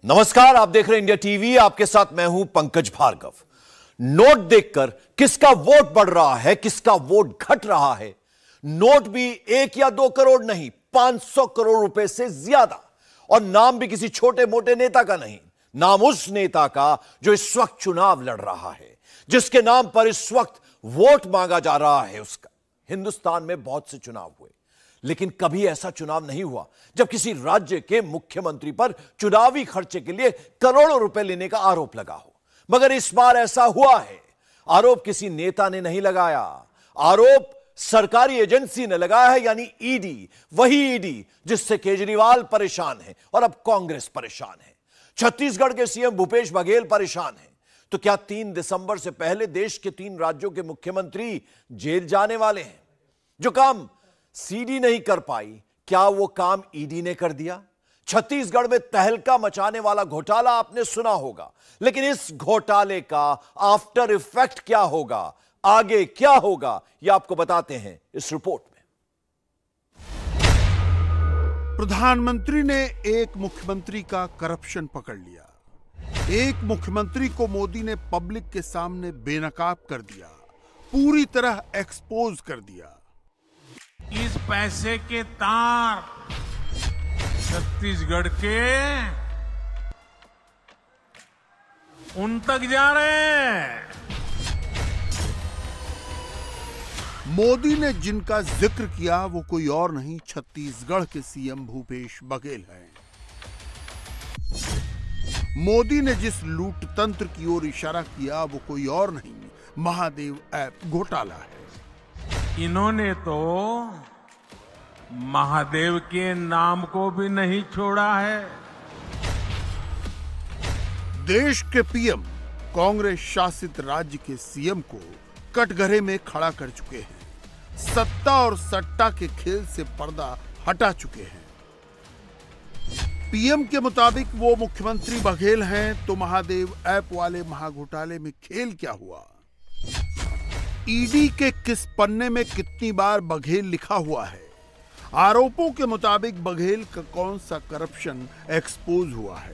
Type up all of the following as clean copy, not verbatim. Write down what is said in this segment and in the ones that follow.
नमस्कार, आप देख रहे हैं इंडिया टीवी। आपके साथ मैं हूं पंकज भार्गव। नोट देखकर किसका वोट बढ़ रहा है, किसका वोट घट रहा है। नोट भी 1 या 2 करोड़ नहीं, 500 करोड़ रुपए से ज्यादा। और नाम भी किसी छोटे मोटे नेता का नहीं, नाम उस नेता का जो इस वक्त चुनाव लड़ रहा है, जिसके नाम पर इस वक्त वोट मांगा जा रहा है उसका। हिंदुस्तान में बहुत से चुनाव हुए, लेकिन कभी ऐसा चुनाव नहीं हुआ जब किसी राज्य के मुख्यमंत्री पर चुनावी खर्चे के लिए करोड़ों रुपए लेने का आरोप लगा हो। मगर इस बार ऐसा हुआ है। आरोप किसी नेता ने नहीं लगाया, आरोप सरकारी एजेंसी ने लगाया है, यानी ईडी। वही ईडी जिससे केजरीवाल परेशान है और अब कांग्रेस परेशान है। छत्तीसगढ़ के सीएम भूपेश बघेल परेशान है। तो क्या 3 दिसंबर से पहले देश के 3 राज्यों के मुख्यमंत्री जेल जाने वाले हैं? जो काम सीडी नहीं कर पाई, क्या वो काम ईडी ने कर दिया? छत्तीसगढ़ में तहलका मचाने वाला घोटाला आपने सुना होगा, लेकिन इस घोटाले का आफ्टर इफेक्ट क्या होगा, आगे क्या होगा, यह आपको बताते हैं इस रिपोर्ट में। प्रधानमंत्री ने एक मुख्यमंत्री का करप्शन पकड़ लिया। एक मुख्यमंत्री को मोदी ने पब्लिक के सामने बेनकाब कर दिया, पूरी तरह एक्सपोज कर दिया। इस पैसे के तार छत्तीसगढ़ के उन तक जा रहे हैं। मोदी ने जिनका जिक्र किया वो कोई और नहीं, छत्तीसगढ़ के सीएम भूपेश बघेल हैं। मोदी ने जिस लूट तंत्र की ओर इशारा किया वो कोई और नहीं, महादेव ऐप घोटाला है। इन्होंने तो महादेव के नाम को भी नहीं छोड़ा है। देश के पीएम कांग्रेस शासित राज्य के सीएम को कटघरे में खड़ा कर चुके हैं। सत्ता और सट्टा के खेल से पर्दा हटा चुके हैं। पीएम के मुताबिक वो मुख्यमंत्री बघेल हैं, तो महादेव ऐप वाले महाघोटाले में खेल क्या हुआ? ईडी के किस पन्ने में कितनी बार बघेल लिखा हुआ है? आरोपों के मुताबिक बघेल का कौन सा करप्शन एक्सपोज हुआ है?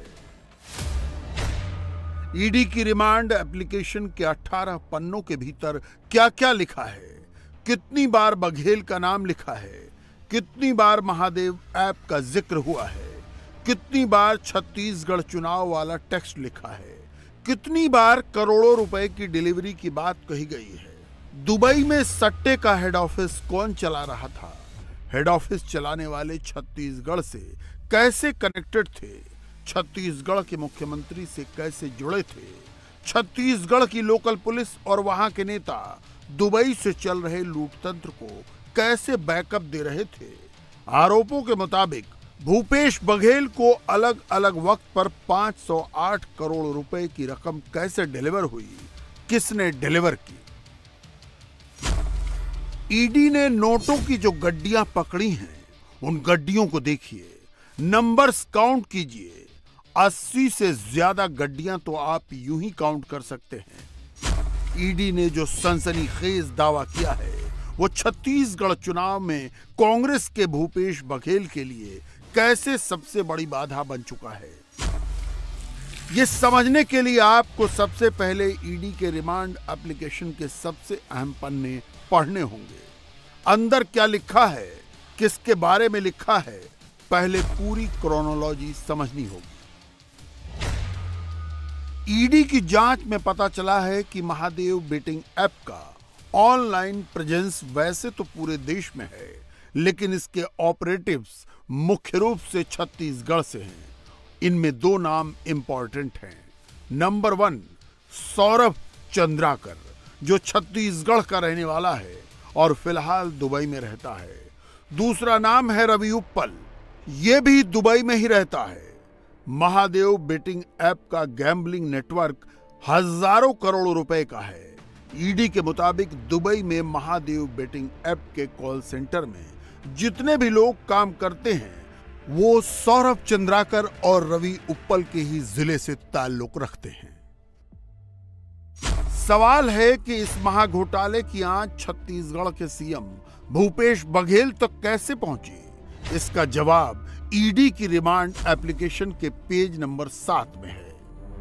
ईडी की रिमांड एप्लीकेशन के 18 पन्नों के भीतर क्या क्या लिखा है? कितनी बार बघेल का नाम लिखा है? कितनी बार महादेव ऐप का जिक्र हुआ है? कितनी बार छत्तीसगढ़ चुनाव वाला टेक्स्ट लिखा है? कितनी बार करोड़ों रुपए की डिलीवरी की बात कही गई है? दुबई में सट्टे का हेड ऑफिस कौन चला रहा था? हेड ऑफिस चलाने वाले छत्तीसगढ़ से कैसे कनेक्टेड थे? छत्तीसगढ़ के मुख्यमंत्री से कैसे जुड़े थे? छत्तीसगढ़ की लोकल पुलिस और वहां के नेता दुबई से चल रहे लूटतंत्र को कैसे बैकअप दे रहे थे? आरोपों के मुताबिक भूपेश बघेल को अलग अलग वक्त पर 508 करोड़ रुपए की रकम कैसे डिलीवर हुई, किसने डिलीवर की? ईडी ने नोटों की जो गड्डियां पकड़ी हैं, उन गड्डियों को देखिए, नंबर्स काउंट कीजिए। 80 से ज्यादा गड्डियां तो आप यूं ही काउंट कर सकते हैं। ईडी ने जो सनसनीखेज दावा किया है, वो छत्तीसगढ़ चुनाव में कांग्रेस के भूपेश बघेल के लिए कैसे सबसे बड़ी बाधा बन चुका है। ये समझने के लिए आपको सबसे पहले ईडी के रिमांड एप्लीकेशन के सबसे अहम पन्ने पढ़ने होंगे। अंदर क्या लिखा है, किसके बारे में लिखा है, पहले पूरी क्रोनोलॉजी समझनी होगी। ईडी की जांच में पता चला है कि महादेव बेटिंग ऐप का ऑनलाइन प्रेजेंस वैसे तो पूरे देश में है, लेकिन इसके ऑपरेटिव्स मुख्य रूप से छत्तीसगढ़ से हैं। इनमें 2 नाम इंपॉर्टेंट हैं। नंबर 1 सौरभ चंद्राकर, जो छत्तीसगढ़ का रहने वाला है और फिलहाल दुबई में रहता है। दूसरा नाम है रवि उप्पल, ये भी दुबई में ही रहता है। महादेव बेटिंग ऐप का गैम्बलिंग नेटवर्क हजारों करोड़ रुपए का है। ईडी के मुताबिक दुबई में महादेव बेटिंग ऐप के कॉल सेंटर में जितने भी लोग काम करते हैं, वो सौरभ चंद्राकर और रवि उप्पल के ही जिले से ताल्लुक रखते हैं। सवाल है कि इस महाघोटाले की आंच छत्तीसगढ़ के सीएम भूपेश बघेल तक कैसे पहुंची? इसका जवाब ईडी की रिमांड एप्लीकेशन के पेज नंबर 7 में है।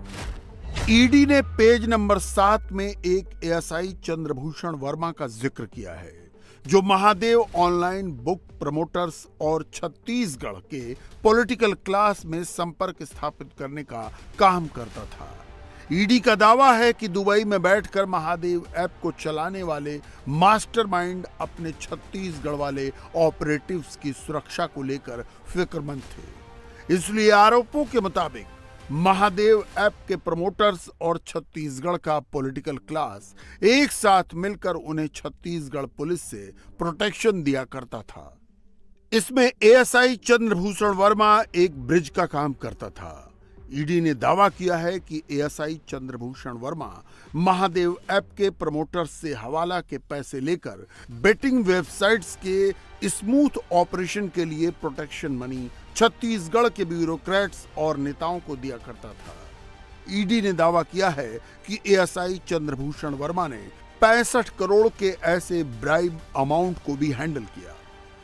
ईडी ने पेज नंबर 7 में एक एएसआई चंद्रभूषण वर्मा का जिक्र किया है, जो महादेव ऑनलाइन बुक प्रमोटर्स और छत्तीसगढ़ के पॉलिटिकल क्लास में संपर्क स्थापित करने का काम करता था। ईडी का दावा है कि दुबई में बैठकर महादेव ऐप को चलाने वाले मास्टरमाइंड अपने छत्तीसगढ़ वाले ऑपरेटिव्स की सुरक्षा को लेकर फिक्रमंद थे। इसलिए आरोपों के मुताबिक महादेव ऐप के प्रमोटर्स और छत्तीसगढ़ का पॉलिटिकल क्लास एक साथ मिलकर उन्हें छत्तीसगढ़ पुलिस से प्रोटेक्शन दिया करता था। इसमें एएसआई चंद्रभूषण वर्मा एक ब्रिज का काम करता था। ईडी ने दावा किया है कि एएसआई चंद्रभूषण वर्मा महादेव ऐप के प्रमोटर्स से हवाला के पैसे लेकर बेटिंग वेबसाइट्स के स्मूथ ऑपरेशन के लिए प्रोटेक्शन मनी छत्तीसगढ़ के ब्यूरोक्रेट्स और नेताओं को दिया करता था। ईडी ने दावा किया है कि एएसआई चंद्रभूषण वर्मा ने 65 करोड़ के ऐसे ब्राइब अमाउंट को भी हैंडल किया।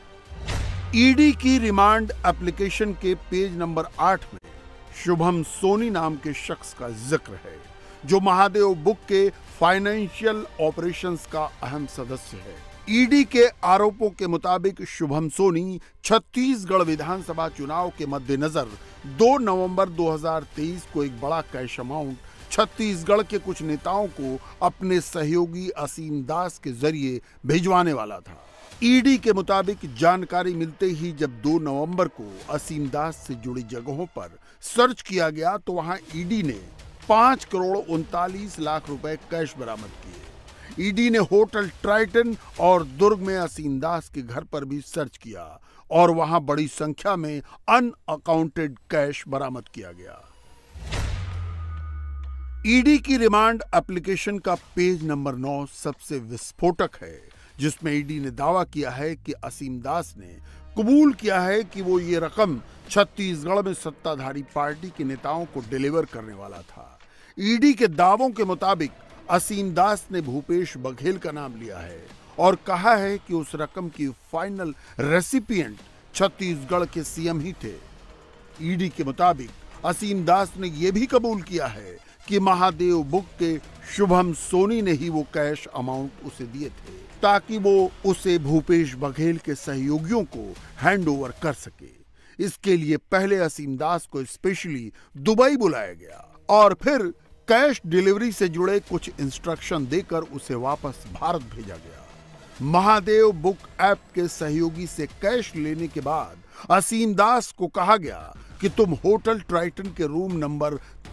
ईडी की रिमांड एप्लीकेशन के पेज नंबर 8 में शुभम सोनी नाम के शख्स का जिक्र है, जो महादेव बुक के फाइनेंशियल ऑपरेशंस का अहम सदस्य है। ईडी के आरोपों के मुताबिक शुभम सोनी छत्तीसगढ़ विधानसभा चुनाव के मद्देनजर 2 नवंबर 2023 को एक बड़ा कैश अमाउंट छत्तीसगढ़ के कुछ नेताओं को अपने सहयोगी असीम दास के जरिए भिजवाने वाला था। ईडी के मुताबिक जानकारी मिलते ही जब 2 नवंबर को असीम दास से जुड़ी जगहों पर सर्च किया गया तो वहां ईडी ने 5 करोड़ 39 लाख रुपए कैश बरामद किए। ईडी ने होटल ट्राइटन और दुर्ग में असीम दास के घर पर भी सर्च किया और वहां बड़ी संख्या में अनअकाउंटेड कैश बरामद किया गया। ईडी की रिमांड एप्लीकेशन का पेज नंबर 9 सबसे विस्फोटक है, जिसमें ईडी ने दावा किया है कि असीम दास ने कबूल किया है कि वो ये रकम छत्तीसगढ़ में सत्ताधारी पार्टी के नेताओं को डिलीवर करने वाला था। ईडी के दावों के मुताबिक असीम दास ने भूपेश बघेल का नाम लिया है और कहा है कि उस रकम की फाइनल रेसिपिएंट छत्तीसगढ़ के सीएम ही थे। ईडी के मुताबिक असीम दास ने यह भी कबूल किया है कि महादेव बुक के शुभम सोनी ने ही वो कैश अमाउंट उसे दिए थे ताकि वो उसे भूपेश बघेल के सहयोगियों को हैंडओवर कर सके। इसके लिए पहले असीम दास को स्पेशली दुबई बुलाया गया और फिर कैश डिलीवरी से जुड़े कुछ इंस्ट्रक्शन देकर उसे वापस भारत भेजा गया। महादेव बुक ऐप के सहयोगी से कैश लेने के बाद असीम दास को कहा गया कि तुम होटल ट्राइटन के रूम नंबर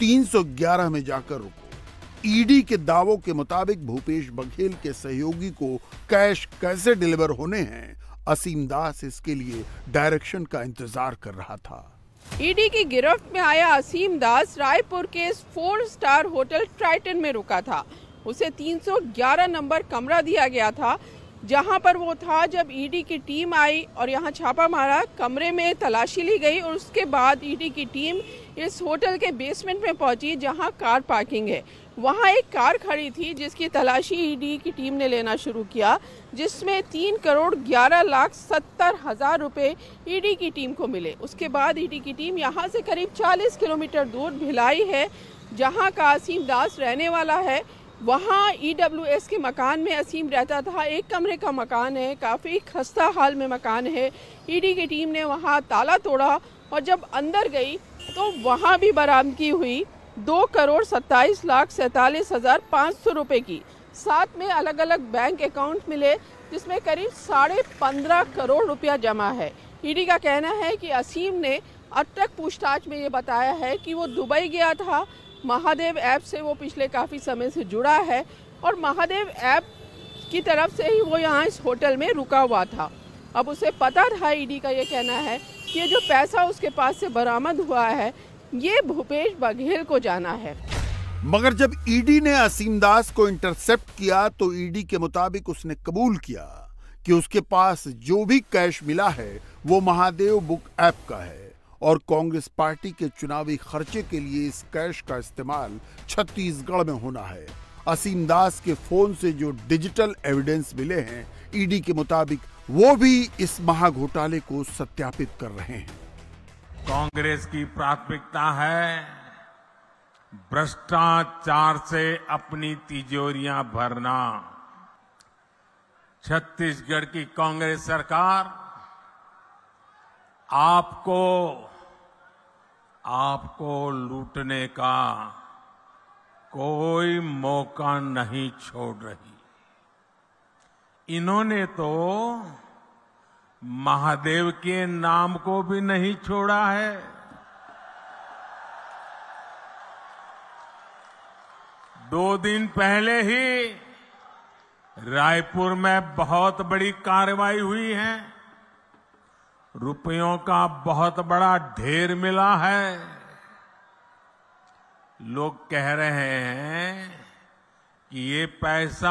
311 में जाकर रुको। ईडी के दावों के मुताबिक भूपेश बघेल के सहयोगी को कैश कैसे डिलीवर होने हैं, असीम दास इसके लिए डायरेक्शन का इंतजार कर रहा था। ईडी की गिरफ्त में आया असीम दास रायपुर के 4 स्टार होटल ट्राइटन में रुका था। उसे 311 नंबर कमरा दिया गया था, जहां पर वो था जब ईडी की टीम आई और यहां छापा मारा। कमरे में तलाशी ली गई और उसके बाद ईडी की टीम इस होटल के बेसमेंट में पहुंची, जहां कार पार्किंग है। वहां एक कार खड़ी थी जिसकी तलाशी ईडी की टीम ने लेना शुरू किया, जिसमें 3 करोड़ 11 लाख 70 हजार रुपए ईडी की टीम को मिले। उसके बाद ईडी की टीम यहां से करीब 40 किलोमीटर दूर भिलाई है, जहां का असीम दास रहने वाला है। वहां ईडब्ल्यूएस के मकान में असीम रहता था। 1 कमरे का मकान है, काफ़ी खस्ता हाल में मकान है। ईडी की टीम ने वहां ताला तोड़ा और जब अंदर गई तो वहां भी बरामदगी हुई 2 करोड़ 27 लाख 47 हजार 500 रुपए की। साथ में अलग अलग बैंक अकाउंट मिले, जिसमें करीब 15.5 करोड़ रुपया जमा है। ईडी का कहना है कि असीम ने अब तक पूछताछ में ये बताया है कि वो दुबई गया था। महादेव ऐप से वो पिछले काफ़ी समय से जुड़ा है और महादेव ऐप की तरफ से ही वो यहाँ इस होटल में रुका हुआ था। अब उसे पता था, ईडी का ये कहना है कि ये जो पैसा उसके पास से बरामद हुआ है ये भूपेश बघेल को जाना है। मगर जब ईडी ने असीम दास को इंटरसेप्ट किया तो ईडी के मुताबिक उसने कबूल किया कि उसके पास जो भी कैश मिला है वो महादेव बुक ऐप का है और कांग्रेस पार्टी के चुनावी खर्चे के लिए इस कैश का इस्तेमाल छत्तीसगढ़ में होना है। असीम दास के फोन से जो डिजिटल एविडेंस मिले हैं, ईडी के मुताबिक वो भी इस महाघोटाले को सत्यापित कर रहे हैं। कांग्रेस की प्राथमिकता है भ्रष्टाचार से अपनी तिजोरियां भरना। छत्तीसगढ़ की कांग्रेस सरकार आपको लूटने का कोई मौका नहीं छोड़ रही। इन्होंने तो महादेव के नाम को भी नहीं छोड़ा है। दो दिन पहले ही रायपुर में बहुत बड़ी कार्रवाई हुई है। रुपयों का बहुत बड़ा ढेर मिला है। लोग कह रहे हैं कि ये पैसा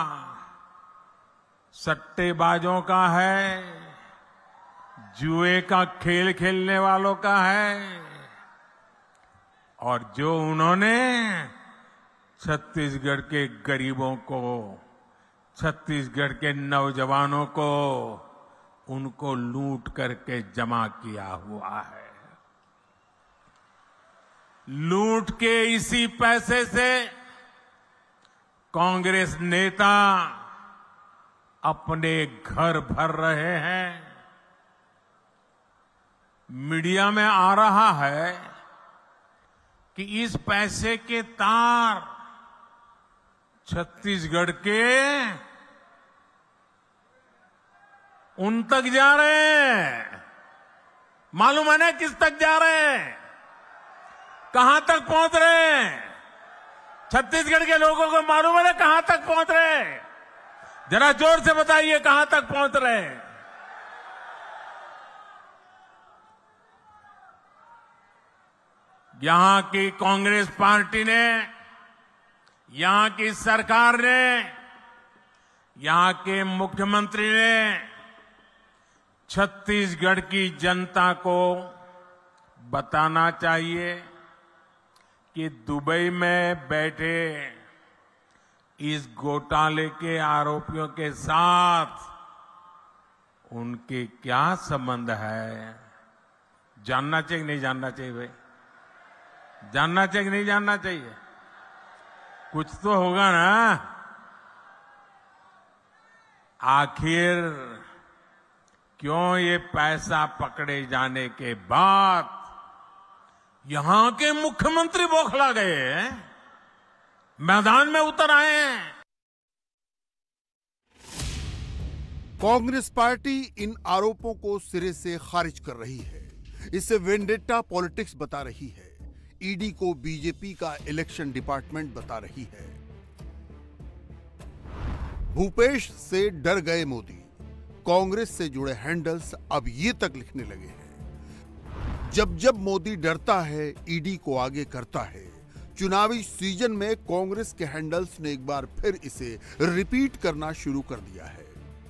सट्टेबाजों का है, जुए का खेल खेलने वालों का है, और जो उन्होंने छत्तीसगढ़ के गरीबों को, छत्तीसगढ़ के नौजवानों को, उनको लूट करके जमा किया हुआ है। लूट के इसी पैसे से कांग्रेस नेता अपने घर भर रहे हैं। मीडिया में आ रहा है कि इस पैसे के तार छत्तीसगढ़ के उन तक जा रहे हैं। मालूम है ना किस तक जा रहे हैं, कहां तक पहुंच रहे हैं? छत्तीसगढ़ के लोगों को मालूम है ना कहां तक पहुंच रहे हैं? जरा जोर से बताइए कहां तक पहुंच रहे हैं? यहां की कांग्रेस पार्टी ने, यहां की सरकार ने, यहां के मुख्यमंत्री ने छत्तीसगढ़ की जनता को बताना चाहिए कि दुबई में बैठे इस घोटाले के आरोपियों के साथ उनके क्या संबंध है। जानना चाहिए नहीं जानना चाहिए भाई? जानना चाहिए नहीं जानना चाहिए? कुछ तो होगा ना। आखिर क्यों ये पैसा पकड़े जाने के बाद यहां के मुख्यमंत्री बौखला गए हैं, मैदान में उतर आए हैं? कांग्रेस पार्टी इन आरोपों को सिरे से खारिज कर रही है। इसे वेंडेटा पॉलिटिक्स बता रही है। ईडी को बीजेपी का इलेक्शन डिपार्टमेंट बता रही है। भूपेश से डर गए मोदी, कांग्रेस से जुड़े हैंडल्स अब ये तक लिखने लगे हैं। जब जब मोदी डरता है, ईडी को आगे करता है। चुनावी सीजन में कांग्रेस के हैंडल्स ने एक बार फिर इसे रिपीट करना शुरू कर दिया है।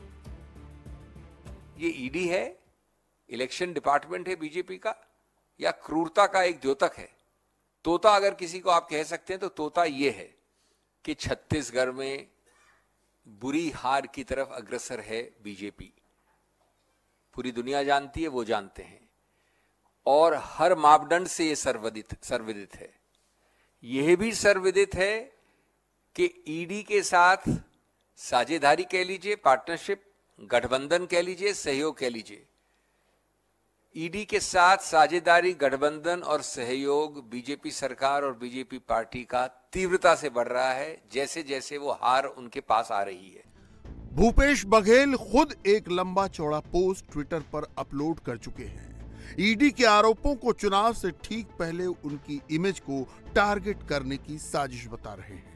ये ईडी है, इलेक्शन डिपार्टमेंट है बीजेपी का, या क्रूरता का एक द्योतक है? तोता अगर किसी को आप कह सकते हैं तो तोता ये है कि छत्तीसगढ़ में बुरी हार की तरफ अग्रसर है बीजेपी। पूरी दुनिया जानती है, वो जानते हैं, और हर मापदंड से ये सर्वविदित है। यह भी सर्वविदित है कि ईडी के साथ साझेदारी कह लीजिए, पार्टनरशिप, गठबंधन कह लीजिए, सहयोग कह लीजिए, ईडी के साथ साझेदारी, गठबंधन और सहयोग बीजेपी सरकार और बीजेपी पार्टी का तीव्रता से बढ़ रहा है जैसे जैसे वो हार उनके पास आ रही है। भूपेश बघेल खुद एक लंबा चौड़ा पोस्ट ट्विटर पर अपलोड कर चुके हैं। ईडी के आरोपों को चुनाव से ठीक पहले उनकी इमेज को टारगेट करने की साजिश बता रहे हैं।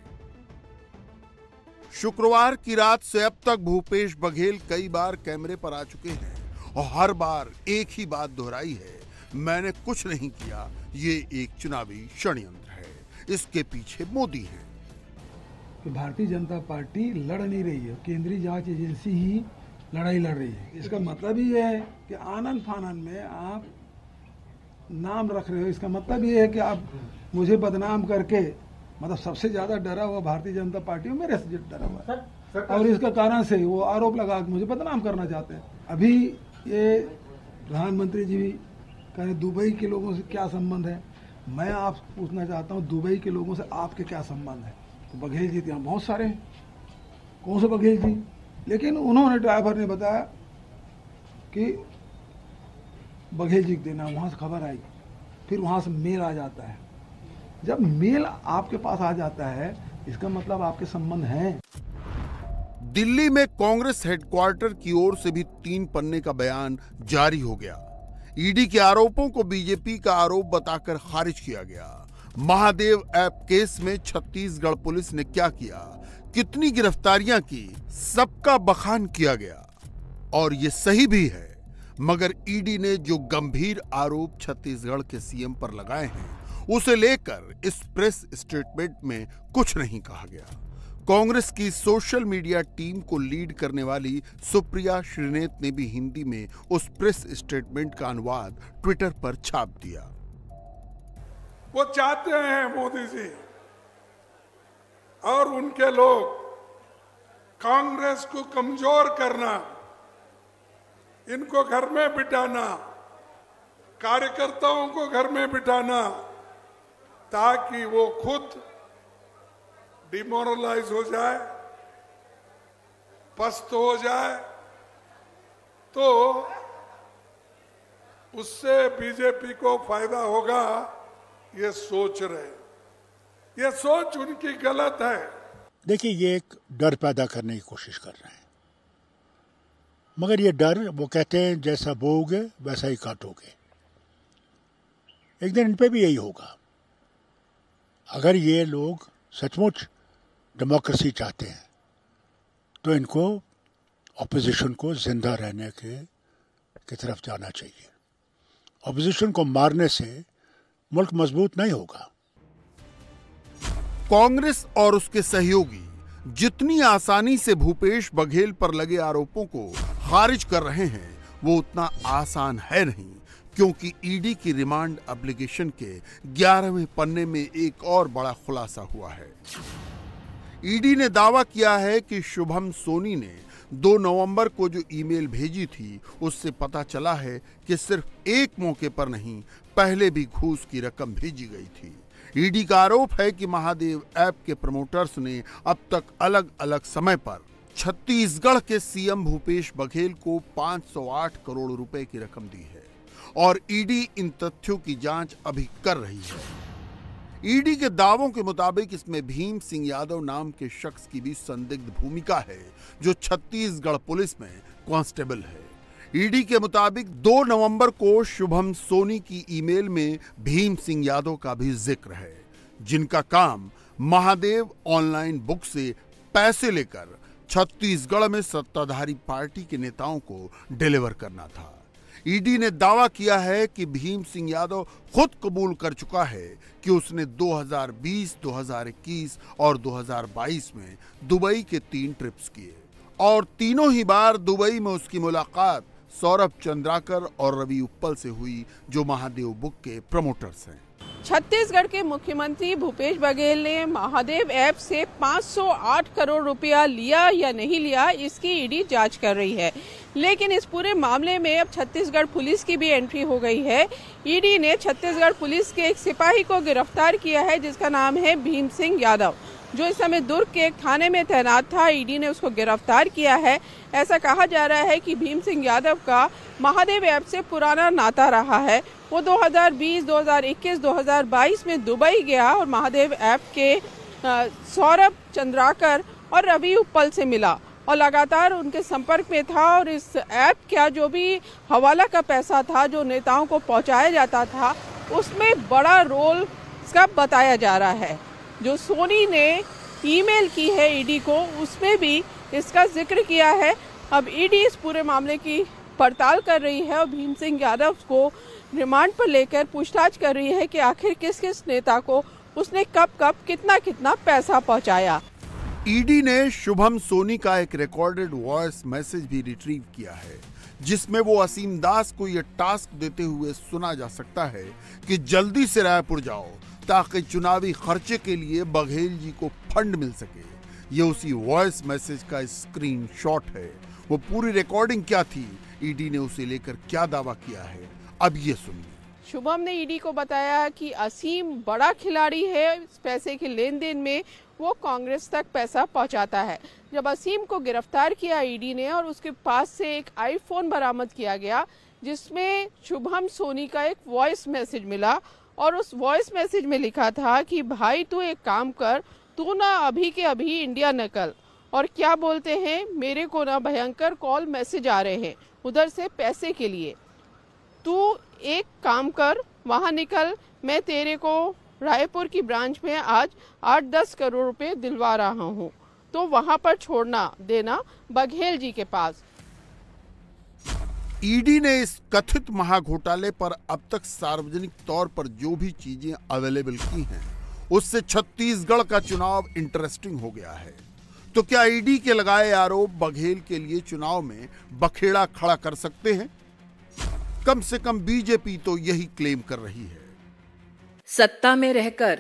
शुक्रवार की रात से अब तक भूपेश बघेल कई बार कैमरे पर आ चुके हैं और हर बार एक ही बात दोहराई है, मैंने कुछ नहीं किया, ये एक चुनावी षड्यंत्र है, इसके पीछे मोदी है। कि भारतीय जनता पार्टी लड़ नहीं रही है, केंद्रीय जांच एजेंसी ही लड़ाई लड़ रही है। इसका मतलब ये है कि आनन फानन में आप नाम रख रहे हो। इसका मतलब ये है कि आप मुझे बदनाम करके, मतलब सबसे ज्यादा डरा हुआ भारतीय जनता पार्टी मेरे से डरा हुआ है। और इसका कारण से वो आरोप लगा के मुझे बदनाम करना चाहते हैं। अभी ये प्रधानमंत्री जी भी कह रहे दुबई के लोगों से क्या संबंध है। मैं आपसे पूछना चाहता हूँ दुबई के लोगों से आपके क्या संबंध है। तो बघेल जी यहाँ बहुत सारे हैं, कौन से बघेल जी, लेकिन उन्होंने ड्राइवर ने बताया कि बघेल जी देना, वहाँ से खबर आई, फिर वहाँ से मेल आ जाता है। जब मेल आपके पास आ जाता है इसका मतलब आपके संबंध हैं। दिल्ली में कांग्रेस हेडक्वार्टर की ओर से भी 3 पन्ने का बयान जारी हो गया। ईडी के आरोपों को बीजेपी का आरोप बताकर खारिज किया गया। महादेव ऐप केस में छत्तीसगढ़ पुलिस ने क्या किया, कितनी गिरफ्तारियां की, सबका बखान किया गया और ये सही भी है। मगर ईडी ने जो गंभीर आरोप छत्तीसगढ़ के सीएम पर लगाए हैं उसे लेकर इस प्रेस स्टेटमेंट में कुछ नहीं कहा गया। कांग्रेस की सोशल मीडिया टीम को लीड करने वाली सुप्रिया श्रीनेत ने भी हिंदी में उस प्रेस स्टेटमेंट का अनुवाद ट्विटर पर छाप दिया। वो चाहते हैं मोदी जी और उनके लोग कांग्रेस को कमजोर करना, इनको घर में बिठाना, कार्यकर्ताओं को घर में बिठाना, ताकि वो खुद डिमोरलाइज हो जाए, पस्त हो जाए, तो उससे बीजेपी को फायदा होगा, ये सोच रहे। ये सोच उनकी गलत है। देखिए, ये एक डर पैदा करने की कोशिश कर रहे हैं, मगर ये डर, वो कहते हैं जैसा बोओगे वैसा ही काटोगे। एक दिन इन पे भी यही होगा। अगर ये लोग सचमुच डेमोक्रेसी चाहते हैं तो इनको ऑपोजिशन को जिंदा रहने की तरफ जाना चाहिए। ऑपोजिशन को मारने से मुल्क मजबूत नहीं होगा। कांग्रेस और उसके सहयोगी जितनी आसानी से भूपेश बघेल पर लगे आरोपों को खारिज कर रहे हैं वो उतना आसान है नहीं, क्योंकि ईडी की रिमांड एप्लीकेशन के 11वें पन्ने में एक और बड़ा खुलासा हुआ है। ईडी ने दावा किया है कि शुभम सोनी ने 2 नवंबर को जो ईमेल भेजी थी उससे पता चला है कि सिर्फ एक मौके पर नहीं, पहले भी घूस की रकम भेजी गई थी। ईडी का आरोप है कि महादेव ऐप के प्रमोटर्स ने अब तक अलग अलग समय पर छत्तीसगढ़ के सीएम भूपेश बघेल को 508 करोड़ रुपए की रकम दी है और ईडी इन तथ्यों की जांच अभी कर रही है। ईडी के दावों के मुताबिक इसमें भीम सिंह यादव नाम के शख्स की भी संदिग्ध भूमिका है, जो छत्तीसगढ़ पुलिस में कांस्टेबल है। ईडी के मुताबिक 2 नवंबर को शुभम सोनी की ईमेल में भीम सिंह यादव का भी जिक्र है, जिनका काम महादेव ऑनलाइन बुक से पैसे लेकर छत्तीसगढ़ में सत्ताधारी पार्टी के नेताओं को डिलीवर करना था। ईडी ने दावा किया है कि भीम सिंह यादव खुद कबूल कर चुका है कि उसने 2020, 2021 और 2022 में दुबई के 3 ट्रिप्स किए और तीनों ही बार दुबई में उसकी मुलाकात सौरभ चंद्राकर और रवि उप्पल से हुई, जो महादेव बुक के प्रमोटर्स हैं। छत्तीसगढ़ के मुख्यमंत्री भूपेश बघेल ने महादेव ऐप से 508 करोड़ रुपया लिया या नहीं लिया, इसकी ईडी जांच कर रही है। लेकिन इस पूरे मामले में अब छत्तीसगढ़ पुलिस की भी एंट्री हो गई है। ईडी ने छत्तीसगढ़ पुलिस के एक सिपाही को गिरफ्तार किया है, जिसका नाम है भीम सिंह यादव, जो इस समय दुर्ग के एक थाने में तैनात था। ईडी ने उसको गिरफ्तार किया है। ऐसा कहा जा रहा है कि भीम सिंह यादव का महादेव ऐप से पुराना नाता रहा है। वो 2020, 2021, 2022 में दुबई गया और महादेव ऐप के सौरभ चंद्राकर और रवि उप्पल से मिला और लगातार उनके संपर्क में था। और इस ऐप का जो भी हवाला का पैसा था जो नेताओं को पहुंचाया जाता था, उसमें बड़ा रोल इसका बताया जा रहा है। जो सोनी ने ईमेल की है ईडी को, उसमें भी इसका जिक्र किया है। अब ईडी इस पूरे मामले की पड़ताल कर रही है और भीम सिंह यादव को रिमांड पर लेकर पूछताछ कर रही है कि आखिर किस किस नेता को उसने कब कब कितना कितना पैसा पहुंचाया। ईडी ने शुभम सोनी का एक रिकॉर्डेड वॉइस मैसेज भी रिट्रीव किया है, जिसमें वो असीम दास को यह टास्क देते हुए सुना जा सकता है कि जल्दी से रायपुर जाओ ताकि चुनावी खर्चे के लिए बघेल जी को फंड मिल सके। ये उसी वॉइस मैसेज का स्क्रीनशॉट है। वो पूरी रिकॉर्डिंग क्या थी, ईडी ने उसे लेकर क्या दावा किया है, अब ये सुनिए। शुभम ने ईडी को बताया कि असीम बड़ा खिलाड़ी है, इस पैसे के लेन देन में वो कांग्रेस तक पैसा पहुंचाता है। जब असीम को गिरफ्तार किया ईडी ने और उसके पास से एक आईफोन बरामद किया गया जिसमें शुभम सोनी का एक वॉइस मैसेज मिला और उस वॉइस मैसेज में लिखा था कि भाई तू एक काम कर, तू ना अभी के अभी इंडिया निकल। और क्या बोलते हैं, मेरे को ना भयंकर कॉल मैसेज आ रहे हैं उधर से पैसे के लिए, तू एक काम कर वहां निकल, मैं तेरे को रायपुर की ब्रांच में आज 8-10 करोड़ रुपए दिलवा रहा हूं, तो वहां पर छोड़ना देना बघेल जी के पास। ईडी ने इस कथित महाघोटाले पर अब तक सार्वजनिक तौर पर जो भी चीजें अवेलेबल की हैं, उससे छत्तीसगढ़ का चुनाव इंटरेस्टिंग हो गया है। तो क्या ईडी के लगाए आरोप बघेल के लिए चुनाव में बखेड़ा खड़ा कर सकते हैं? कम से कम बीजेपी तो यही क्लेम कर रही है। सत्ता में रहकर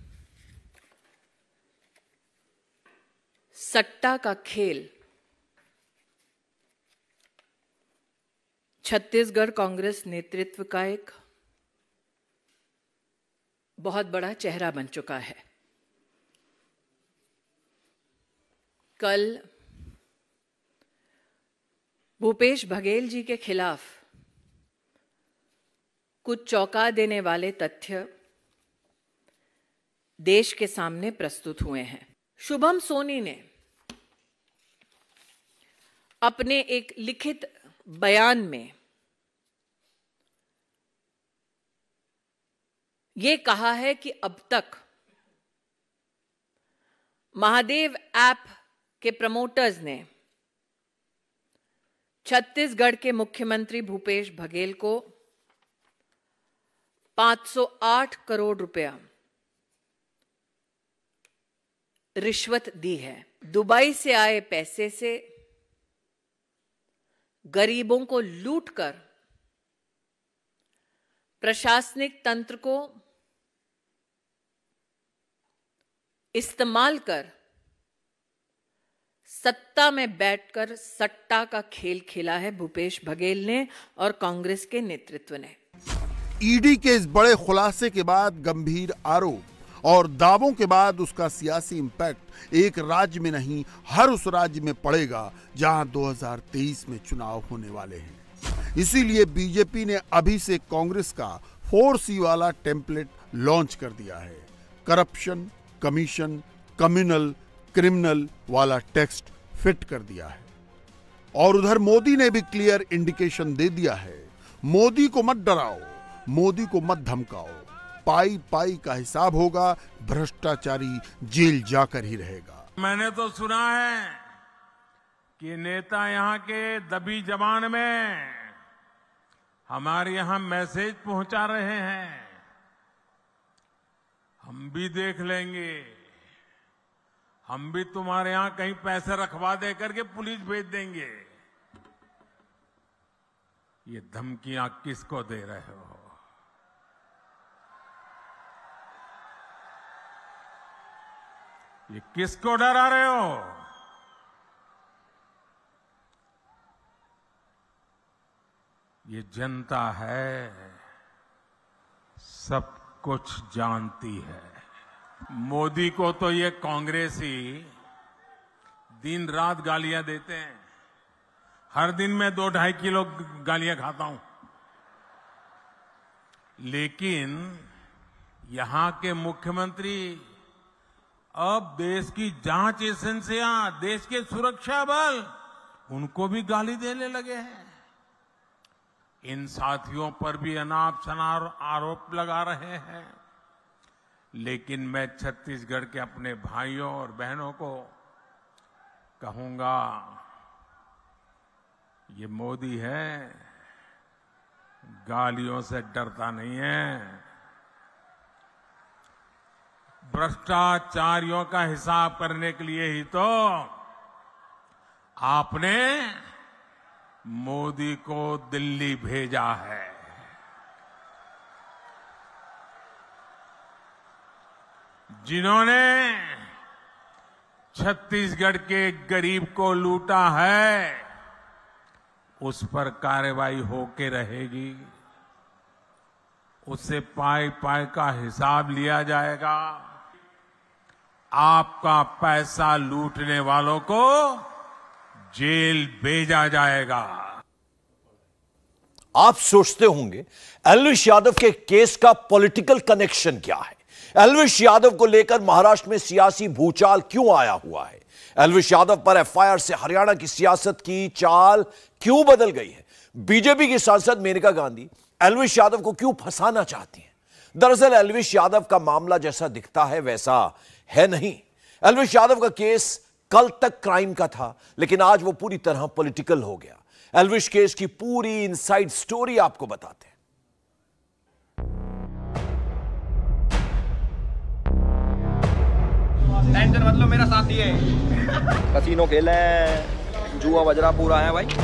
सट्टा का खेल छत्तीसगढ़ कांग्रेस नेतृत्व का एक बहुत बड़ा चेहरा बन चुका है। कल भूपेश बघेल जी के खिलाफ कुछ चौंका देने वाले तथ्य देश के सामने प्रस्तुत हुए हैं। शुभम सोनी ने अपने एक लिखित बयान में यह कहा है कि अब तक महादेव ऐप के प्रमोटर्स ने छत्तीसगढ़ के मुख्यमंत्री भूपेश बघेल को 508 करोड़ रुपया रिश्वत दी है। दुबई से आए पैसे से गरीबों को लूटकर प्रशासनिक तंत्र को इस्तेमाल कर सत्ता में बैठकर सट्टा का खेल खेला है भूपेश बघेल ने और कांग्रेस के नेतृत्व ने। ईडी के इस बड़े खुलासे के बाद गंभीर आरोप और दावों के बाद उसका सियासी इंपैक्ट एक राज्य में नहीं हर उस राज्य में पड़ेगा जहां 2023 में चुनाव होने वाले हैं। इसीलिए बीजेपी ने अभी से कांग्रेस का 4C वाला टेम्पलेट लॉन्च कर दिया है। करप्शन, कमीशन, कम्युनल, क्रिमिनल वाला टेक्स्ट फिट कर दिया है। और उधर मोदी ने भी क्लियर इंडिकेशन दे दिया है, मोदी को मत डराओ, मोदी को मत धमकाओ, पाई पाई का हिसाब होगा, भ्रष्टाचारी जेल जाकर ही रहेगा। मैंने तो सुना है कि नेता यहाँ के दबी जबान में हमारे यहाँ मैसेज पहुंचा रहे हैं, हम भी देख लेंगे, हम भी तुम्हारे यहां कहीं पैसे रखवा दे करके पुलिस भेज देंगे। ये धमकियां किसको दे रहे हो? ये किसको डरा रहे हो? ये जनता है, सब कुछ जानती है। मोदी को तो ये कांग्रेसी दिन रात गालियां देते हैं। हर दिन मैं 2-2.5 किलो गालियां खाता हूं, लेकिन यहां के मुख्यमंत्री अब देश की जांच एजेंसियां, देश के सुरक्षा बल, उनको भी गाली देने लगे हैं। इन साथियों पर भी अनाप शनाप आरोप लगा रहे हैं। लेकिन मैं छत्तीसगढ़ के अपने भाइयों और बहनों को कहूंगा, ये मोदी है, गालियों से डरता नहीं है। भ्रष्टाचारियों का हिसाब करने के लिए ही तो आपने मोदी को दिल्ली भेजा है। जिन्होंने छत्तीसगढ़ के गरीब को लूटा है, उस पर कार्रवाई होके रहेगी। उससे पाई पाई का हिसाब लिया जाएगा। आपका पैसा लूटने वालों को जेल भेजा जाएगा। आप सोचते होंगे एल्विश यादव के केस का पॉलिटिकल कनेक्शन क्या है? एल्विश यादव को लेकर महाराष्ट्र में सियासी भूचाल क्यों आया हुआ है? एल्विश यादव पर एफआईआर से हरियाणा की सियासत की चाल क्यों बदल गई है? बीजेपी की सांसद मेनका गांधी एल्विश यादव को क्यों फंसाना चाहती हैं? दरअसल एल्विश यादव का मामला जैसा दिखता है वैसा है नहीं। एल्विश यादव का केस कल तक क्राइम का था, लेकिन आज वो पूरी तरह पॉलिटिकल हो गया। एल्विश केस की पूरी इनसाइड स्टोरी आपको बताते हैं। टेंशन मतलब मेरा साथी है। कसीनो खेले, जुआ बजरा पूरा है भाई।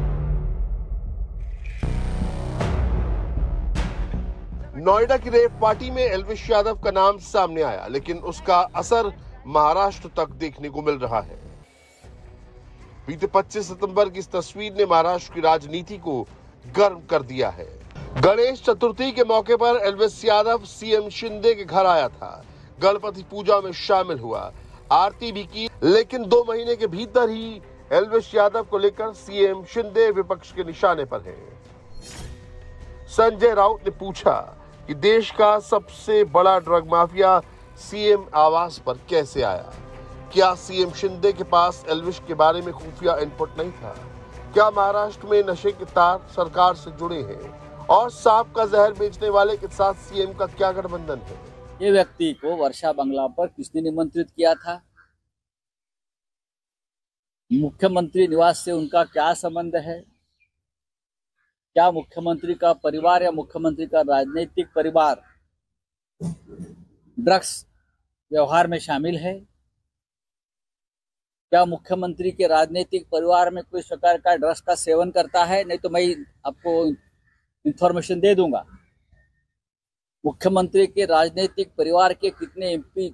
नोएडा की रेव पार्टी में एल्विश यादव का नाम सामने आया, लेकिन उसका असर महाराष्ट्र तक देखने को मिल रहा है। बीते 25 सितंबर की इस तस्वीर ने महाराष्ट्र की राजनीति को गर्म कर दिया है। गणेश चतुर्थी के मौके पर एल्विश यादव सीएम शिंदे के घर आया था। गणपति पूजा में शामिल हुआ, आरती भी की, लेकिन 2 महीने के भीतर ही एल्विश यादव को लेकर सीएम शिंदे विपक्ष के निशाने पर हैं। संजय राउत ने पूछा कि देश का सबसे बड़ा ड्रग माफिया सीएम आवास पर कैसे आया? क्या सीएम शिंदे के पास एल्विश के बारे में खुफिया इनपुट नहीं था? क्या महाराष्ट्र में नशे के तार सरकार से जुड़े हैं? और सांप का जहर बेचने वाले के साथ सीएम का क्या गठबंधन है? ये व्यक्ति को वर्षा बंगला पर किसने निमंत्रित किया था? मुख्यमंत्री निवास से उनका क्या संबंध है? क्या मुख्यमंत्री का परिवार या मुख्यमंत्री का राजनीतिक परिवार ड्रग्स व्यवहार में शामिल है? क्या मुख्यमंत्री के राजनीतिक परिवार में कोई प्रकार का ड्रग्स का सेवन करता है? नहीं तो मैं आपको इंफॉर्मेशन दे दूंगा। मुख्यमंत्री के राजनीतिक परिवार के कितने एमपी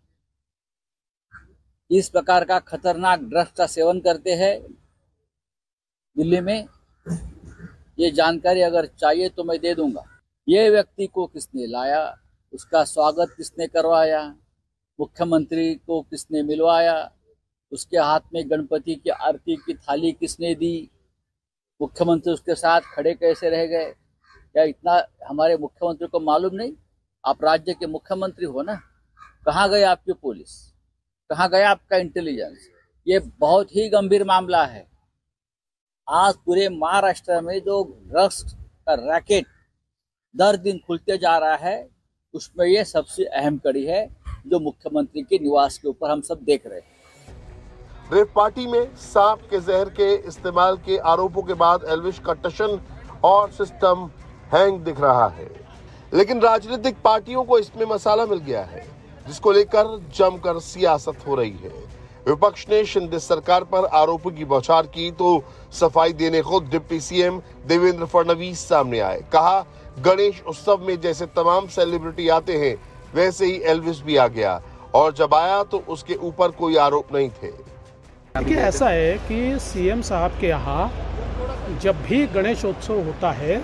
इस प्रकार का खतरनाक ड्रग्स का सेवन करते हैं दिल्ली में, ये जानकारी अगर चाहिए तो मैं दे दूंगा। ये व्यक्ति को किसने लाया, उसका स्वागत किसने करवाया, मुख्यमंत्री को किसने मिलवाया, उसके हाथ में गणपति की आरती की थाली किसने दी, मुख्यमंत्री उसके साथ खड़े कैसे रह गए? क्या इतना हमारे मुख्यमंत्री को मालूम नहीं? आप राज्य के मुख्यमंत्री हो ना, कहाँ गए आपकी पुलिस, कहाँ गया आपका इंटेलिजेंस? ये बहुत ही गंभीर मामला है। आज पूरे महाराष्ट्र में जो ड्रग्स का रैकेट दर दिन खुलते जा रहा है, उसमें ये सबसे अहम कड़ी है जो मुख्यमंत्री के निवास के ऊपर हम सब देख रहे हैं। रेव पार्टी में सांप के जहर के इस्तेमाल के आरोपों के बाद एल्विश का टशन और सिस्टम हैंग दिख रहा है, लेकिन राजनीतिक पार्टियों को इसमें मसाला मिल गया है, जिसको लेकर जमकर सियासत हो रही है। विपक्ष ने शिंदे सरकार पर आरोपों की बौछार की तो सफाई देने खुद डिप्टी सीएम देवेंद्र फडणवीस सामने आए। कहा, गणेश उत्सव में जैसे तमाम सेलिब्रिटी आते हैं वैसे ही एल्विश भी आ गया, और जब आया तो उसके ऊपर कोई आरोप नहीं थे। देखिए, ऐसा है कि सीएम साहब के यहाँ जब भी गणेशोत्सव होता है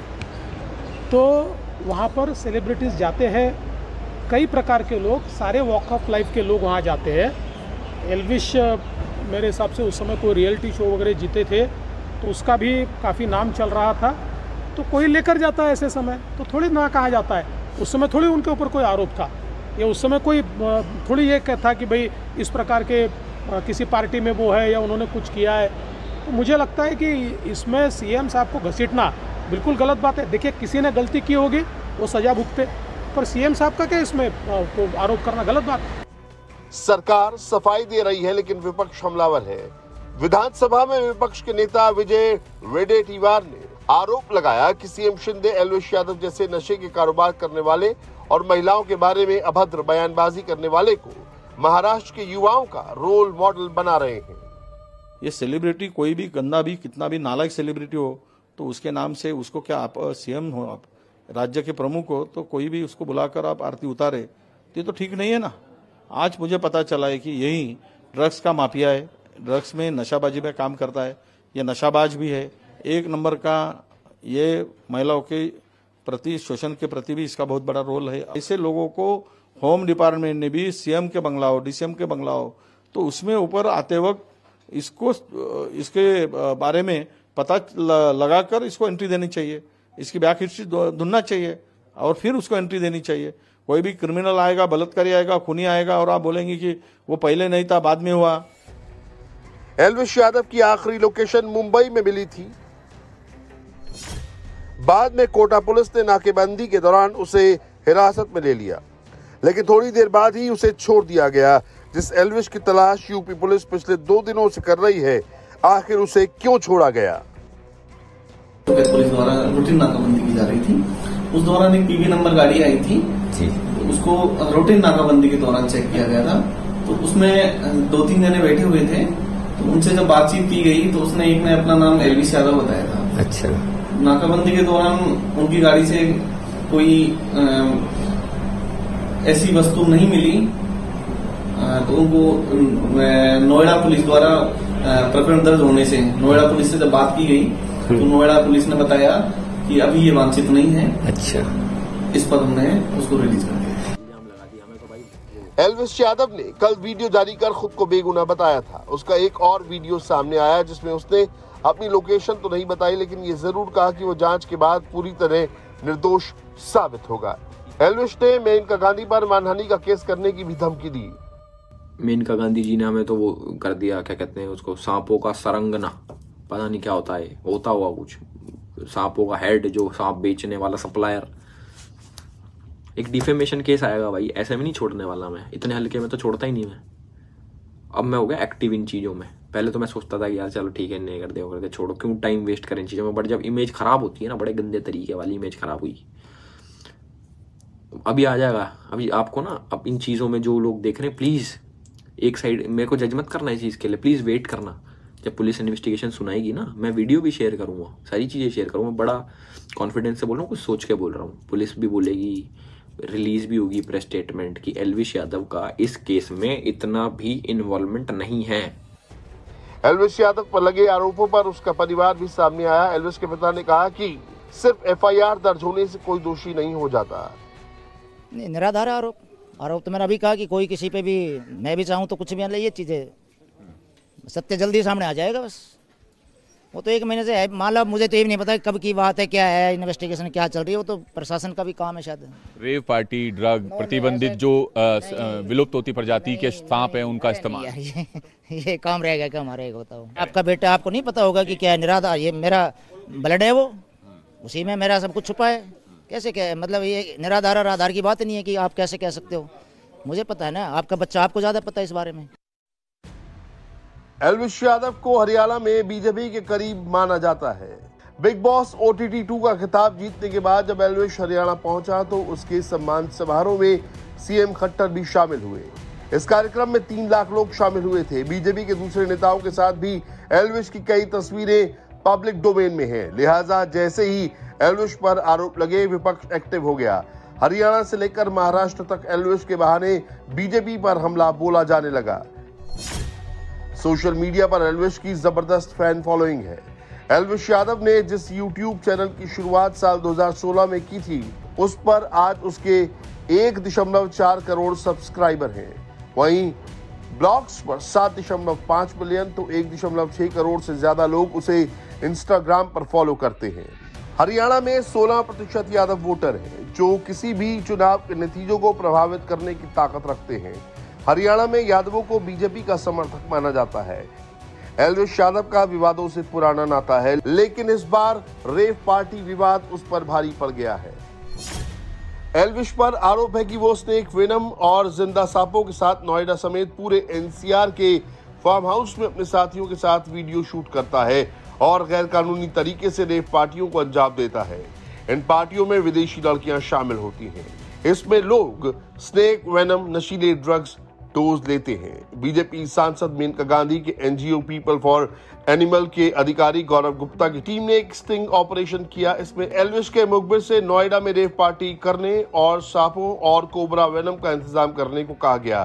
तो वहाँ पर सेलिब्रिटीज़ जाते हैं, कई प्रकार के लोग, सारे वॉक ऑफ लाइफ के लोग वहाँ जाते हैं। एल्विश मेरे हिसाब से उस समय कोई रियलिटी शो वगैरह जीते थे तो उसका भी काफ़ी नाम चल रहा था, तो कोई लेकर जाता है ऐसे समय, तो थोड़ी ना कहा जाता है। उस समय थोड़ी उनके ऊपर कोई आरोप था, या उस समय कोई थोड़ी ये था कि भाई इस प्रकार के किसी पार्टी में वो है या उन्होंने कुछ किया है। तो मुझे लगता है कि इसमें सीएम साहब को घसीटना बिल्कुल गलत बात है। देखिए, किसी ने गलती की होगी वो सजा भुगते, पर सीएम साहब का क्या इसमें आरोप करना गलत बात है। सरकार सफाई दे रही है लेकिन विपक्ष हमलावर है। विधानसभा में विपक्ष के नेता विजय वेडेटीवार ने आरोप लगाया कि सीएम शिंदे एल्विश यादव जैसे नशे के कारोबार करने वाले और महिलाओं के बारे में अभद्र बयानबाजी करने वाले को महाराष्ट्र के युवाओं का रोल मॉडल बना रहे हैं। ये सेलिब्रिटी कोई भी गंदा भी कितना भी नालायक सेलिब्रिटी हो तो उसके नाम से उसको क्या आप सीएम हो, आप राज्य के प्रमुख हो, तो कोई भी उसको बुलाकर आप आरती उतारे तो ये तो ठीक नहीं है ना। आज मुझे पता चला है कि यही ड्रग्स का माफिया है, ड्रग्स में नशाबाजी में काम करता है, ये नशाबाज भी है। एक नंबर का ये महिलाओं के प्रति, शोषण के प्रति भी इसका बहुत बड़ा रोल है। ऐसे लोगों को होम डिपार्टमेंट ने भी सीएम के बंगला हो, डीसीएम के बंगला हो, तो उसमें ऊपर आते वक्त इसके बारे में पता लगाकर इसको एंट्री देनी चाहिए, इसकी बैक हिस्ट्री ढूंढना चाहिए और फिर उसको एंट्री देनी चाहिए। कोई भी क्रिमिनल आएगा, बलात्कारी आएगा, खूनी आएगा और आप बोलेंगे कि वो पहले नहीं था बाद में हुआ। एल्विश यादव की आखिरी लोकेशन मुंबई में मिली थी। बाद में कोटा पुलिस ने नाकेबंदी के दौरान उसे हिरासत में ले लिया, लेकिन थोड़ी देर बाद ही उसे छोड़ दिया गया। जिस एल्विश की तलाश यूपी पुलिस पिछले 2 दिनों से कर रही है, आखिर उसे क्यों छोड़ा गया? पुलिस द्वारा रूटीन नाकाबंदी की जा रही थी। उस दौरान एक पीवी नंबर गाड़ी आई थी, तो उसको रूटीन नाकाबंदी के दौरान चेक किया गया था। तो उसमें 2-3 जने बैठे हुए थे, तो उनसे जब बातचीत की गई तो उसने एक ने अपना नाम एल्विश यादव बताया था। अच्छा। नाकाबंदी के दौरान उनकी गाड़ी से कोई ऐसी वस्तु नहीं मिली, तो उनको नोएडा पुलिस द्वारा प्रकरण दर्ज होने से नोएडा पुलिस से जब बात की गई तो नोएडा पुलिस ने बताया कि अभी ये वांछित नहीं है। अच्छा। इस पर हमने उसको रिलीज कर दिया। एल्विश यादव ने कल वीडियो जारी कर खुद को बेगुनाह बताया था। उसका एक और वीडियो सामने आया जिसमें उसने अपनी लोकेशन तो नहीं बताई, लेकिन ये जरूर कहा कि वो जांच के बाद पूरी तरह निर्दोष साबित होगा। एल्विश ने मेनका गांधी पर मानहानि का केस करने की भी धमकी दी। मेनका गांधी जी ने हमें तो वो कर दिया, क्या कहते हैं उसको, सांपों का सरंगना, पता नहीं क्या होता है, होता हुआ कुछ सांपों का हेड, जो सांप बेचने वाला सप्लायर। एक डिफेमेशन केस आएगा भाई, ऐसे में नहीं छोड़ने वाला मैं, इतने हल्के में तो छोड़ता ही नहीं मैं। अब मैं हो गया एक्टिव इन चीज़ों में। पहले तो मैं सोचता था कि यार चलो ठीक है, नहीं कर दे छोड़ो, क्यों टाइम वेस्ट करें इन चीज़ों में। बट जब इमेज खराब होती है ना, बड़े गंदे तरीके वाली इमेज खराब हुई, अभी आ जाएगा। अभी आपको ना, अब इन चीज़ों में जो लोग देख रहे हैं, प्लीज़ एक साइड मेरे को जज मत करना इस चीज़ के लिए, प्लीज़ वेट करना। जब पुलिस इन्वेस्टिगेशन सुनाएगी ना, मैं वीडियो भी शेयर करूँगा, सारी चीज़ें शेयर करूँगा, बड़ा कॉन्फिडेंस से बोल रहा हूँ, कुछ सोच के बोल रहा हूँ। पुलिस भी बोलेगी, रिलीज भी होगी प्रेस स्टेटमेंट कि एल्विश यादव का इस केस में इतना भी इन्वॉल्वमेंट नहीं है। एल्विश यादव पर लगे आरोपों पर उसका परिवार भी सामने आया। एल्विश के पिता ने कहा कि सिर्फ एफआईआर दर्ज होने से कोई दोषी नहीं हो जाता। निराधार आरोप तो मैंने अभी कहा कि कोई किसी पे भी, मैं भी चाहूँ तो कुछ भी, ये चीजें सत्य जल्दी सामने आ जाएगा। बस वो तो 1 महीने से है, मान लो मुझे तो ये भी नहीं पता कब की बात है, क्या है, इन्वेस्टिगेशन क्या चल रही है, वो तो प्रशासन का भी काम है शायद। रेव पार्टी, ड्रग प्रतिबंधित जो विलुप्त होती प्रजाति के सांप है, उनका इस्तेमाल, ये काम रहेगा क्या हमारे? बताओ, आपका बेटा, आपको नहीं पता होगा कि क्या निराधार, ये मेरा ब्लड है, वो उसी में मेरा सब कुछ छुपा है। कैसे क्या, मतलब ये निराधार और आधार की बात नहीं है कि आप कैसे कह सकते हो। मुझे पता है ना, आपका बच्चा, आपको ज्यादा पता है इस बारे में। एल्विश यादव को हरियाणा में बीजेपी के करीब माना जाता है। बिग बॉस OTT 2 का खिताब जीतने के बाद जब एल्विश हरियाणा पहुंचा तो उसके सम्मान समारोह में सीएम खट्टर भी शामिल हुए। इस कार्यक्रम में 3 लाख लोग शामिल हुए थे। बीजेपी के दूसरे नेताओं के साथ भी एल्विश की कई तस्वीरें पब्लिक डोमेन में हैं, लिहाजा जैसे ही एल्विश पर आरोप लगे, विपक्ष एक्टिव हो गया। हरियाणा से लेकर महाराष्ट्र तक एल्विश के बहाने बीजेपी पर हमला बोला जाने लगा। सोशल मीडिया पर एल्विश की जबरदस्त फैन फॉलोइंग है। एल्विश यादव ने जिस यूट्यूब चैनल की शुरुआत साल 2016 में की थी, उस पर आज उसके 1.4 करोड़ सब्सक्राइबर हैं। वहीं ब्लॉग्स पर 7.5 मिलियन तो 1.6 करोड़ से ज्यादा लोग उसे इंस्टाग्राम पर फॉलो करते हैं। हरियाणा में 16% यादव वोटर हैं, जो किसी भी चुनाव के नतीजों को प्रभावित करने की ताकत रखते हैं। हरियाणा में यादवों को बीजेपी का समर्थक माना जाता है। एल्विश यादव का विवादों से पुराना नाता है, लेकिन इस बार रेव पार्टी विवाद उस पर भारी पड़ गया है। एल्विश पर आरोप है कि वो स्नेक वेनम और जिंदा सांपों के साथ नोएडा समेत पूरे NCR के फार्म हाउस में अपने साथियों के साथ वीडियो शूट करता है और गैर कानूनी तरीके से रेव पार्टियों को अंजाम देता है। इन पार्टियों में विदेशी लड़कियां शामिल होती हैं। इसमें लोग स्नेक वेनम, नशीले ड्रग्स डोज लेते हैं। बीजेपी सांसद मेनका गांधी के NGO पीपल फॉर एनिमल के अधिकारी गौरव गुप्ता की टीम ने एक स्टिंग ऑपरेशन किया। इसमें एल्विश के मुखबिर से नोएडा में रेव पार्टी करने और सांपों और कोबरा वेनम का इंतजाम करने को कहा गया।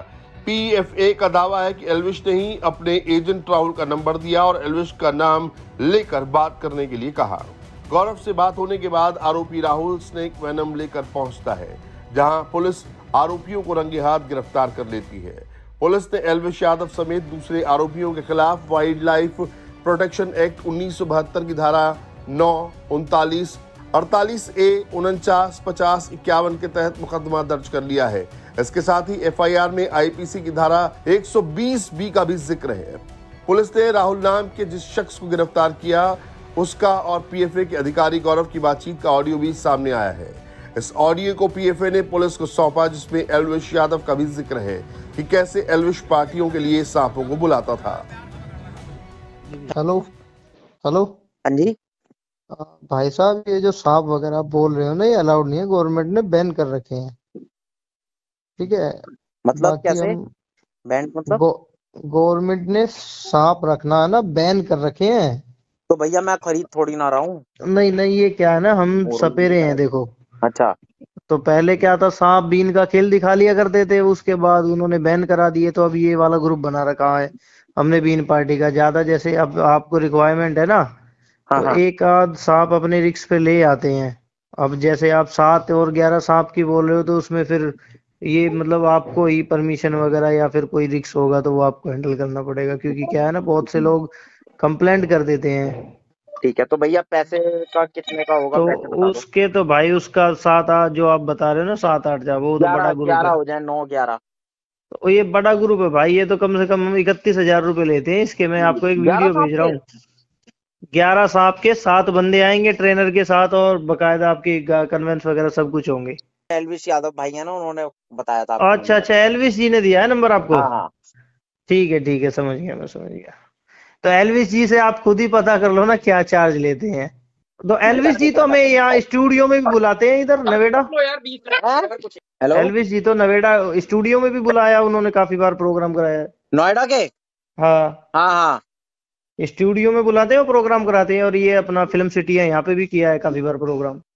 पीएफए का दावा है कि एल्विश ने ही अपने एजेंट राहुल का नंबर दिया और एल्विश का नाम लेकर बात करने के लिए कहा। गौरव से बात होने के बाद आरोपी राहुल स्नेक वेनम लेकर पहुंचता है, जहां पुलिस आरोपियों को रंगे हाथ गिरफ्तार कर लेती है। पुलिस ने एल्विश यादव समेत दूसरे आरोपियों के खिलाफ वाइल्ड लाइफ प्रोटेक्शन एक्ट 1972 की धारा 9, 39, 48A, 49, 50, 51 के तहत मुकदमा दर्ज कर लिया है। इसके साथ ही एफआईआर में आईपीसी की धारा 120B का भी जिक्र है। पुलिस ने राहुल नाम के जिस शख्स को गिरफ्तार किया, उसका और पीएफए के अधिकारी गौरव की बातचीत का ऑडियो भी सामने आया है। इस ऑडियो को पीएफए ने पुलिस को सौंपा, जिसमें एल्विश यादव का भी जिक्र है कि कैसे एल्विश पार्टियों के लिए सांपों को बुलाता था। हेलो हेलो, हाँ जी भाई साहब, ये जो सांप वगैरह बोल रहे हो ना, ये अलाउड नहीं है, गवर्नमेंट ने बैन कर रखे हैं, ठीक है। मतलब कैसे बैन? मतलब गवर्नमेंट ने सांप रखना है ना, बैन कर रखे हैं। तो भैया मैं खरीद थोड़ी ना रहा हूँ। नहीं नहीं, ये क्या है ना, हम सपेरे हैं, देखो। अच्छा, तो पहले क्या था, सांप बीन का खेल दिखा लिया करते थे, उसके बाद उन्होंने बैन करा दिए, तो अब ये वाला ग्रुप बना रखा है हमने बीन पार्टी का। ज्यादा जैसे अब आपको रिक्वायरमेंट है ना, तो एक आध सांप अपने रिस्क पे ले आते हैं। अब जैसे आप 7 और 11 सांप की बोल रहे हो, तो उसमें फिर ये मतलब आपको ही परमिशन वगैरह या फिर कोई रिस्क होगा तो वो आपको हैंडल करना पड़ेगा, क्योंकि क्या है ना, बहुत से लोग कंप्लेंट कर देते हैं। ठीक है, तो भैया पैसे का कितने का होगा? तो उसके तो भाई उसका 7-8 जो आप बता रहे हो ना, 7-8 जा, वो तो बड़ा ग्रुप 11 हो जाए, 9-11। तो ये बड़ा ग्रुप है भाई, ये तो कम से कम 31,000 रुपए लेते हैं इसके। मैं आपको एक वीडियो भेज रहा हूँ। 11 सांप के 7 बंदे आएंगे ट्रेनर के साथ, और बकायदा आपकी कन्वेंस वगैरह सब कुछ होंगे। एल्विश यादव भाई है ना, उन्होंने बताया था। अच्छा, एल्विश जी ने दिया है नंबर आपको? हाँ। ठीक है, समझ गया, मैं समझ गया। तो एल्विश जी से आप खुद ही पता कर लो ना क्या चार्ज लेते हैं। तो एल्विश जी तो हमें यहाँ स्टूडियो में भी बुलाते हैं, इधर नवेड़ा। हेलो, एल्विश जी तो नवेड़ा स्टूडियो में भी बुलाया उन्होंने, काफी बार प्रोग्राम कराया है। नोएडा के? हाँ, स्टूडियो में बुलाते हैं और प्रोग्राम कराते हैं, और ये अपना फिल्म सिटी है, यहाँ पे भी किया है काफी बार प्रोग्राम।